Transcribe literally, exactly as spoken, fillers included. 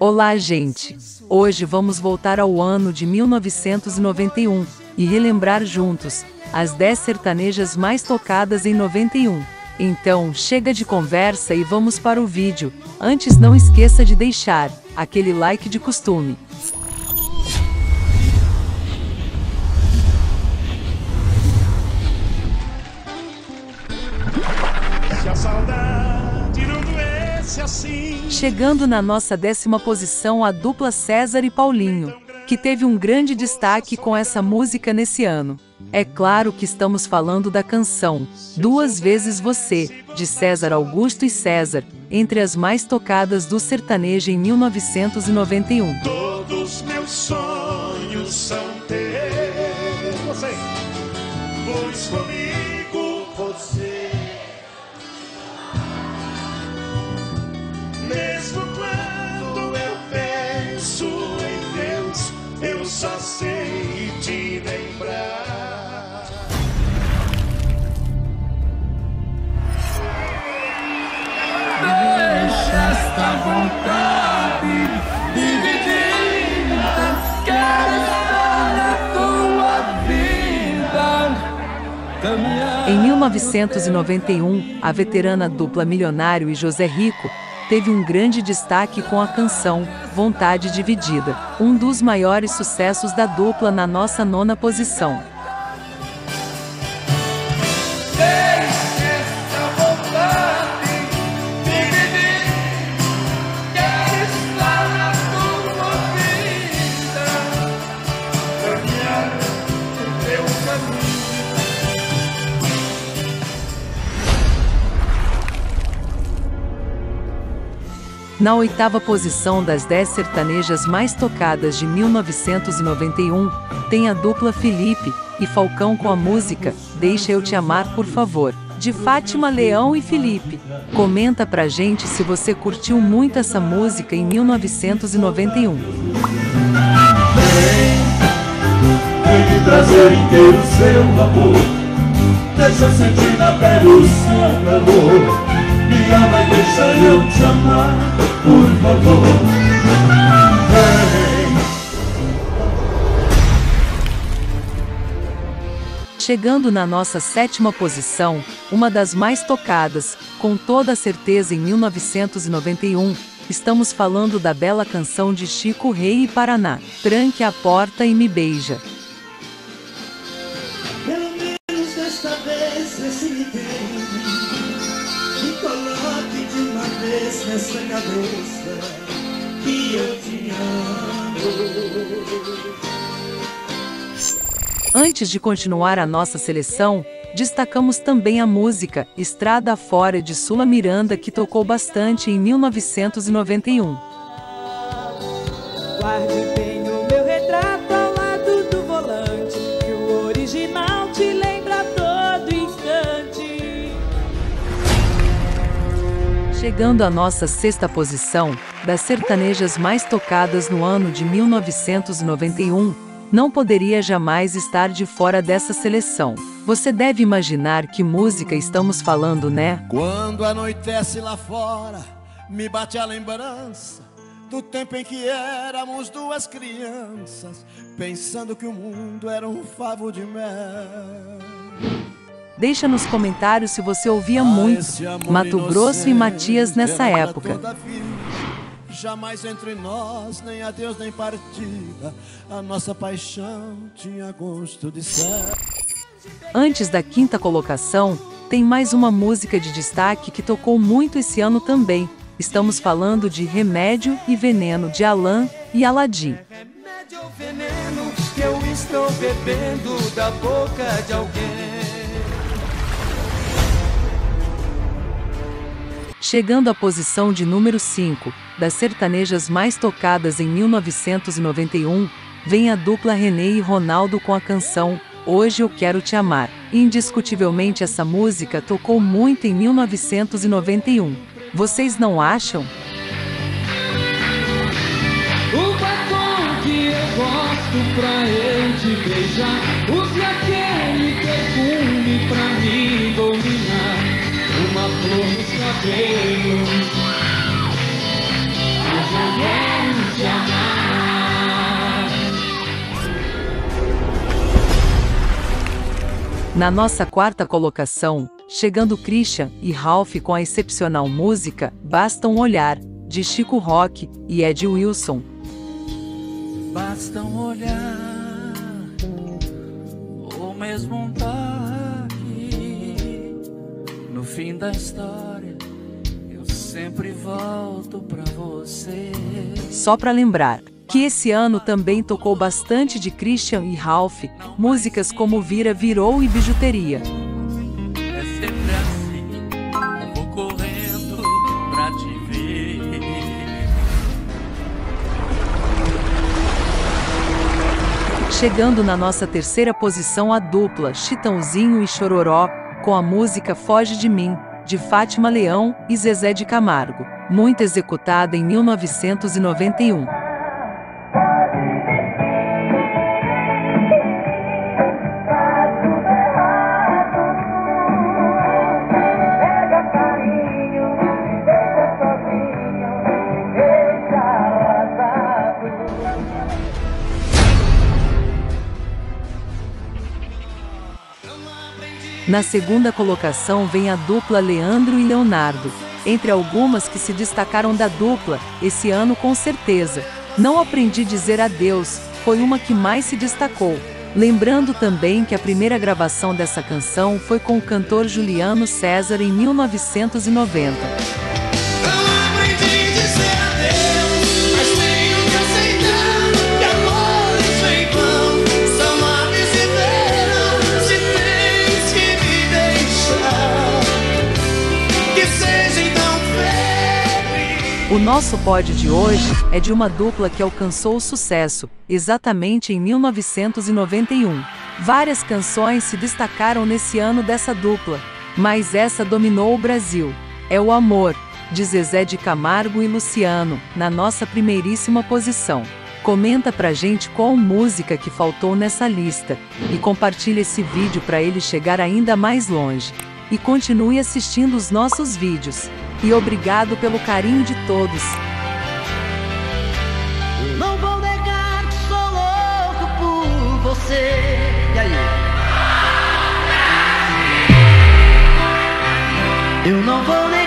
Olá, gente! Hoje vamos voltar ao ano de mil novecentos e noventa e um e relembrar juntos as dez sertanejas mais tocadas em noventa e um. Então, chega de conversa e vamos para o vídeo. Antes, não esqueça de deixar aquele like de costume. Se a saudade não doesse assim. Chegando na nossa décima posição, a dupla César e Paulinho, que teve um grande destaque com essa música nesse ano. É claro que estamos falando da canção Duas Vezes Você, de César Augusto e César, entre as mais tocadas do sertanejo em mil novecentos e noventa e um. Todos meus sonhos são ter você, pois comigo você, mesmo quando eu penso em Deus, eu só sei te lembrar. Deixa esta vontade dividida, quero estar na tua vida, caminhar. Em mil novecentos e noventa e um, a veterana dupla Milionário e José Rico teve um grande destaque com a canção Vontade Dividida, um dos maiores sucessos da dupla na nossa nona posição. Na oitava posição das dez sertanejas mais tocadas de mil novecentos e noventa e um, tem a dupla Felipe e Falcão com a música Deixa Eu Te Amar Por Favor, de Fátima Leão e Felipe. Comenta pra gente se você curtiu muito essa música em mil novecentos e noventa e um. Vem, vem me trazer inteiro seu amor, deixa eu sentir na pele o seu calor. Me ama e deixa eu te amar, por favor. Vem. Chegando na nossa sétima posição, uma das mais tocadas, com toda certeza em mil novecentos e noventa e um, estamos falando da bela canção de Chico Rei e Paraná, Tranque a Porta e Me Beija. Pelo menos desta vez esse me tem. Coloque de uma vez nessa cabeça que eu te amo. Antes de continuar a nossa seleção, destacamos também a música Estrada Afora de Sula Miranda, que tocou bastante em mil novecentos e noventa e um. Guarde bem o meu retrato ao lado do volante, que o original te lembra a todo instante. Chegando à nossa sexta posição, das sertanejas mais tocadas no ano de mil novecentos e noventa e um, não poderia jamais estar de fora dessa seleção. Você deve imaginar que música estamos falando, né? Quando anoitece lá fora, me bate a lembrança do tempo em que éramos duas crianças, pensando que o mundo era um favo de mel. Deixa nos comentários se você ouvia muito Mato Grosso e Matias nessa época. Jamais entre nós, nem adeus nem partida, a nossa paixão tinha gosto de céu. Antes da quinta colocação, tem mais uma música de destaque que tocou muito esse ano também. Estamos falando de Remédio e Veneno, de Alan e Aladim. Remédio ou veneno que eu estou bebendo da boca de alguém. Chegando à posição de número cinco, das sertanejas mais tocadas em mil novecentos e noventa e um, vem a dupla René e Ronaldo com a canção Hoje Eu Quero Te Amar. Indiscutivelmente essa música tocou muito em mil novecentos e noventa e um. Vocês não acham? O batom que eu gosto pra eu te beijar, use aquele perfume pra me dominar. Uma flor nos cabelos, hoje eu quero Na nossa quarta colocação, chegando Christian e Ralph com a excepcional música Basta um Olhar, de Chico Rock e Ed Wilson. Basta um olhar, ou mesmo um toque, no fim da história eu sempre volto pra você. Só pra lembrar que esse ano também tocou bastante de Christian e Ralph, músicas como Vira, Virou e Bijuteria. É sempre assim, eu vou correndo pra te ver. Chegando na nossa terceira posição a dupla Chitãozinho e Chororó, com a música Foge de Mim, de Fátima Leão e Zezé de Camargo, muito executada em mil novecentos e noventa e um. Na segunda colocação vem a dupla Leandro e Leonardo, entre algumas que se destacaram da dupla, esse ano com certeza. Não Aprendi Dizer Adeus, foi uma que mais se destacou. Lembrando também que a primeira gravação dessa canção foi com o cantor Juliano César em mil novecentos e noventa. O nosso pódio de hoje é de uma dupla que alcançou o sucesso, exatamente em mil novecentos e noventa e um. Várias canções se destacaram nesse ano dessa dupla, mas essa dominou o Brasil. É o Amor, de Zezé de Camargo e Luciano, na nossa primeiríssima posição. Comenta pra gente qual música que faltou nessa lista, e compartilha esse vídeo para ele chegar ainda mais longe. E continue assistindo os nossos vídeos. E obrigado pelo carinho de todos. Eu não vou negar que sou louco por você. E aí? Eu não vou negar.